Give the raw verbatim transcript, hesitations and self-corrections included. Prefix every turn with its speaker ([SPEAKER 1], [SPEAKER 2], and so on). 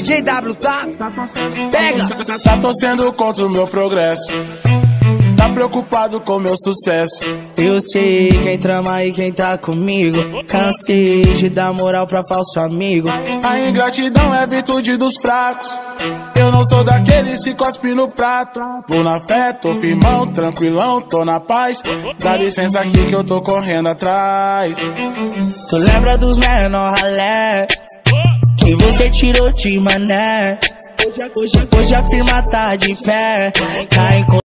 [SPEAKER 1] J W, tá? Pega!
[SPEAKER 2] Tá torcendo contra o meu progresso, tá preocupado com meu sucesso.
[SPEAKER 1] Eu sei quem trama e quem tá comigo. Cansei de dar moral pra falso amigo.
[SPEAKER 2] A ingratidão é virtude dos fracos. Eu não sou daqueles que cospe no prato. Vou na fé, tô firmão, tranquilão, tô na paz. Dá licença aqui que eu tô correndo atrás.
[SPEAKER 1] Tu lembra dos menor ralé que você tirou de mané? Hoje a firma tá de pé, tá em